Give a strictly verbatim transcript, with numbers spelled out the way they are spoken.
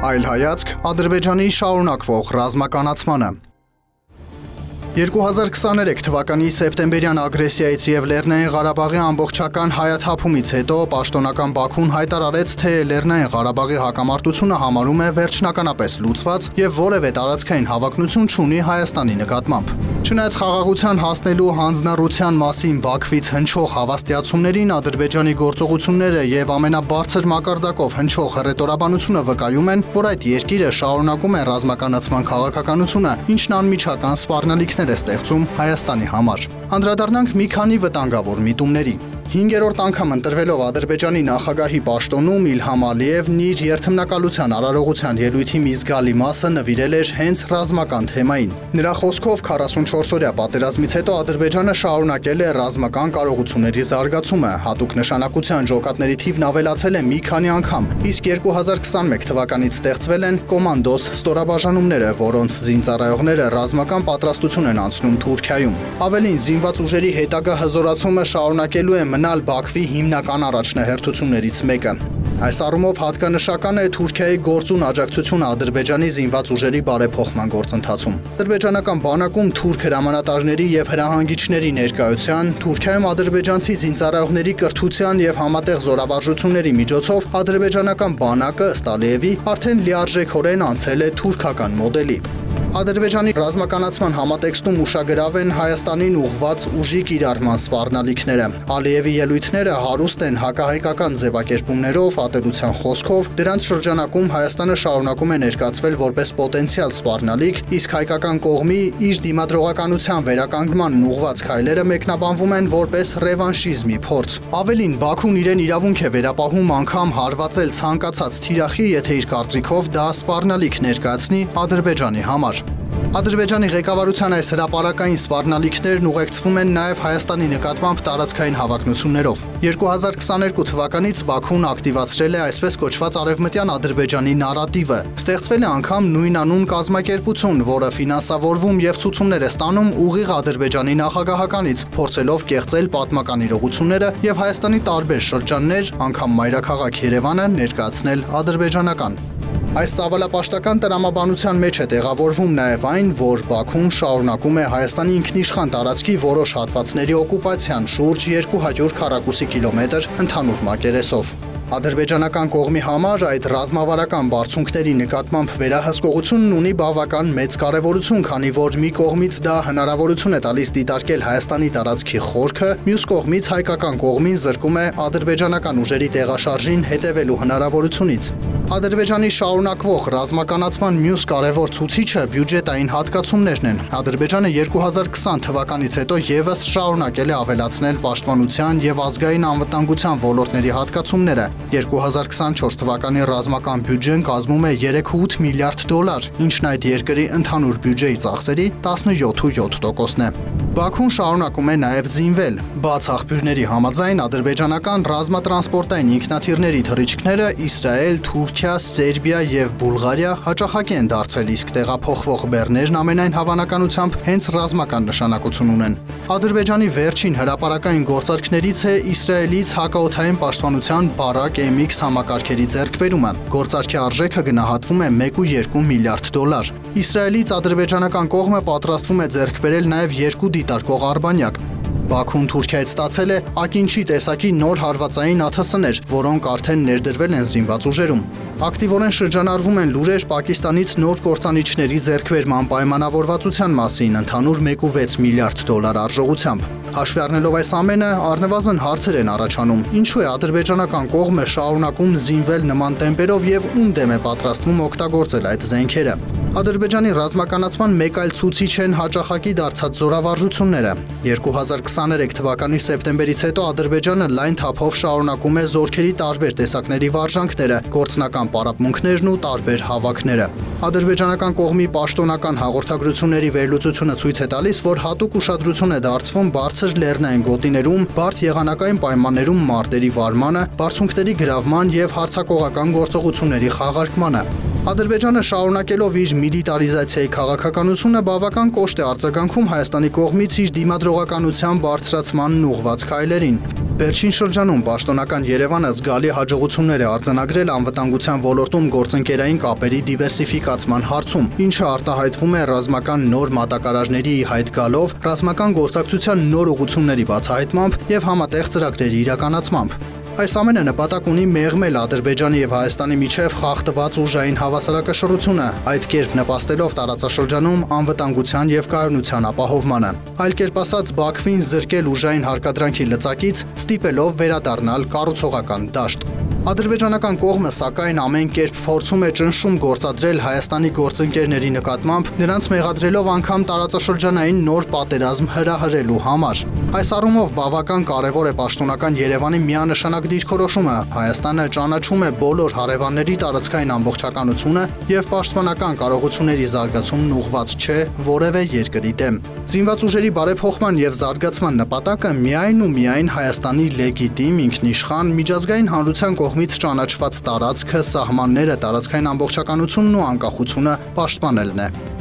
Այլ հայացք Ադրբեջանի շարունակվող ռազմականացմանը։ երկու հազար քսաներեք թվականի սեպտեմբերյան ագրեսիայից եւ Լեռնային Ղարաբաղի ամբողջական հայաթափումից հետո պաշտոնական Բաքուն հայտարարեց, թե Լեռնային Ղարաբաղի հակամարտությունը համարում է վերջնականապես լուծված եւ որևէ տարածքային հավակնություն չունի Հայաստանի նկատմամբ։ Չնայած խաղաղության հասնելու հանձնառության մասին Բաքվից հնչող հավաստիացումներին, Ադրբեջանի գործողությունները եւ ամենաբարձր մակարդակով հնչող հռետորաբանությունը վկայում են, որ այդ երկիրը շարունակում է ռազմականացման քաղաքականությունը, ինչն անմիջական սպառնալիքներ է ստեղծում Հայաստանի համար։ Անդրադառնանք մի քանի վտանգավոր միտումների։ Հինգերորդ անգամ ընտրվելով Ադրբեջանի նախագահի պաշտոնում Իլհամ Ալիևն իր երթմնակալության արարողության ելույթի մի զգալի մասը նվիրել էր հենց ռազմական թեմային։ Նրա խոսքով քառասունչորս-օրյա պատերազմից հետո Ադրբեջանը շարունակել է ռազմական կարողությունների զարգացումը, հատուկ նշանակության ջոկատների թիվն ավելացել է մի քանի անգամ, իսկ երկու հազար քսաներեք թվականից ստեղծվել են կոմանդոս ստորաբաժանումները, որոնց զինծառայողները ռազմական պատրաստություն են անցնում Թուրքիայում։ Ավելին, զինված ուժերի հետագա հզորացումը շարունակելու է մնալ Բաքվի հիմնական առաջնահերթություններից մեկը։ Այս առումով հատկանշական է Թուրքիայի գործուն աջակցությունը Ադրբեջանի զինված ուժերի բարեփոխման գործընթացում։ Ադրբեջանական բանակում թուրք հրամանատարների եւ հրահանգիչների ներկայության, Թուրքիայում ադրբեջանցի զինծառայողների կրթության եւ համատեղ զորավարժությունների միջոցով ադրբեջանական բանակը ըստ Ալիևի արդեն լիարժեքորեն անցել է թուրքական մոդելի։ Ադրբեջանի ռազմականացման համատեքստում ուշագրավ են Հայաստանին ուղղված ուժի կիրառման սպառնալիքները։ Ալիևի ելույթները հարուստ են հակահայկական ձևակերպումներով, ատելության խոսքով, դրանց շրջանակում Հայաստանը շարունակում է ներկայացվել որպես պոտենցիալ սպառնալիք, իսկ հայկական կողմի իր դիմադրողականության վերականգնմանն ուղղված քայլերը մեկնաբանվում են որպես ռևանշիզմի փորձ։ Ավելին, Բաքուն իրեն իրավունք է վերապահում անգամ հարվածել ցանկացած թիրախի, եթե իր կարծիքով դա սպառնալիք ներկայացնի Ադրբեջանի համար։ Ադրբեջանի ղեկավարության այս հրապարակային սպառնալիքներն ուղեկցվում են նաև Հայաստանի նկատմամբ տարածքային հավակնություններով։ երկու հազար քսաներկու թվականից Բաքուն ակտիվացրել է այսպես կոչված արևմտյան Ադրբեջանի նարատիվը։ Ստեղծվել է անգամ նույնանուն կազմակերպություն, որը ֆինանսավորվում եւ ցուցումներ է ստանում ուղիղ Ադրբեջանի նախագահականից, փորձելով կեղծել պատմական իրողությունները եւ Հայաստանի տարբեր շրջաններ, անգամ մայրաքաղաք Երևանը ներկայացնել ադրբեջանական։ Այս ծավալապաշտական տրամաբանության մեջ է տեղավորվում նաև այն, որ Բաքուն շարունակում է Հայաստանի ինքնիշխան տարածքի որոշ հատվածների օկուպացիան շուրջ երկու հարյուր քառակուսի կիլոմետր ընդհանուր մակերեսով։ Ադրբեջանական կողմի համար այդ ռազմավարական բարձունքների նկատմամբ վերահսկողությունն ունի բավական մեծ կարևորություն, քանի որ մի կողմից դա հնարավորություն է տալիս դիտարկել Հայաստանի տարածքի խորքը, մյուս կողմից հայկական կողմին զրկում է ադրբեջանական ուժերի տեղաշարժին հետևելու հնարավորությունից։ Ադրբեջանի շարունակվող ռազմականացման մյուս կարևոր ցուցիչը բյուջետային հատկացումներն են։ Ադրբեջանը երկու հազար քսան թվականից հետո եւս շարունակել է ավելացնել պաշտպանության եւ ազգային անվտանգության ոլորտների հատկացումները։ երկու հազար քսանչորս թվականի ռազմական բյուջեն կազմում է երեք կόμμα ութ միլիարդ դոլար, ինչն այդ երկրի ընդհանուր բյուջեի ծախսերի տասնյոթ կόμμα յոթ տոկոսն է։ Բաքուն շարունակում է նաև զինվել։ Բաց աղբյուրների համաձայն ադրբեջանական ռազմատրանսպորտային ինքնաթիռների թռիչքները Իսրայել, Թուրքիա, Սերբիա եւ Բուլղարիա հաճախակի են դարձել, իսկ տեղափոխվող բեռներն ամենայն հավանականությամբ հենց ռազմական նշանակություն ունեն։ Ադրբեջանի վերջին հրապարակային գործարքներից է Իսրայելից հակաօդային պաշտպանության Բարակ Էմ Էքս համակարգերի ձեռքբերումը։ Գործարքի արժեքը գնահատվում է մեկ կόμμα երկու միլիարդ դոլար։ Իսրայելից ադրբեջանական կողմը պատրաստվում է ձեռք բերել նաև երկու դիտարկող արբանյակ։ Բաքուն Թուրքիայից ստացել է Ակինչի տեսակի նոր հարվածային աթսներ, որոնք արդեն ներդրվել են զինված ուժերում։ Ակտիվորեն շրջանառվում են լուրեր Պակիստանից նոր կործանիչների ձեռքբերման պայմանավորվածության մասին ընդհանուր մեկ կόμμα վեց միլիարդ դոլար արժողությամբ։ Հաշվի առնելով այս ամենը, առնվազն հարցեր են առաջանում, ինչու է ադրբեջանական կողմը շարունակում զինվել նման տեմպերով եւ ում դեմ է պատրաստվում օգտագործել այդ զենքերը։ Ադրբեջանի ռազմականացման մեկ այլ ցուցիչ են հաճախակի դարձած զորավարժությունները։ երկու հազար քսաներեք թվականի սեպտեմբերից հետո Ադրբեջանը լայն թափով շարունակում է զորքերի տարբեր տեսակների վարժանքները, գործնական պարապմունքներն ու տարբեր հավաքները։ Ադրբեջանական կողմի պաշտոնական հաղորդագրությունների վերլուծությունը ցույց է տալիս, որ հատուկ ուշադրություն է դարձվում բարձր լեռնային գոտիներում, բարդ եղանակային պայմաններում մարտերի վարմանը, բարձունքների գրավման եւ հարձակողական գործողությունների խաղարկմանը։ Ադրբեջանը շարունակելով իր միլիտարիզացիայի քաղաքականությունը բավական կոշտ է արձագանքում Հայաստանի կողմից իր դիմադրողականության բարձրացմանն ուղղված քայլերին։ Վերջին շրջանում պաշտոնական Երևանը զգալի հաջողություններ է արձանագրել անվտանգության ոլորտում գործընկերային կապերի դիվերսիֆիկացման հարցում, ինչը արտահայտվում է ռազմական նոր մատակարարների հայտ գալով, ռազմական գործակցության նոր ուղղությունների բացահայտմամբ եւ համատեղ ծրագրերի իրականացմամբ։ Այս ամենը նպատակ ունի մեղմել Ադրբեջանի եւ Հայաստանի միջև խախտված ուժային հավասարակշռությունը, այդ կերպ նպաստելով տարածաշրջանում անվտանգության եւ կայունության ապահովմանը։ Այլ կերպ ասած, Բաքվին զրկել ուժային հարկադրանքի լծակից, ստիպելով վերադառնալ կառուցողական դաշտ։ Ադրբեջանական կողմը սակայն ամեն կերպ փորձում է ճնշում գործադրել Հայաստանի գործընկերների նկատմամբ, նրանց մեղադրելով անգամ տարածաշրջանային նոր պատերազմ հրահրելու համար։ Այս առումով բավական կարևոր է պաշտոնական Երևանի միանշանակ դիրքորոշումը։ Հայաստանը ճանաչում է բոլոր հարևանների տարածքային ամբողջականությունը եւ պաշտպանական կարողությունների զարգացումն ուղղված չէ որևէ երկրի դեմ։ Զինված ուժերի բարեփոխման եւ զարգացման նպատակը միայն ու միայն Հայաստանի լեգիտիմ, ինքնիշխան, միջազգային հանրության կողմից ճանաչված տարածքը, սահմանները, տարածքային ամբողջականությունն ու անկախությունը պաշտպանելն է։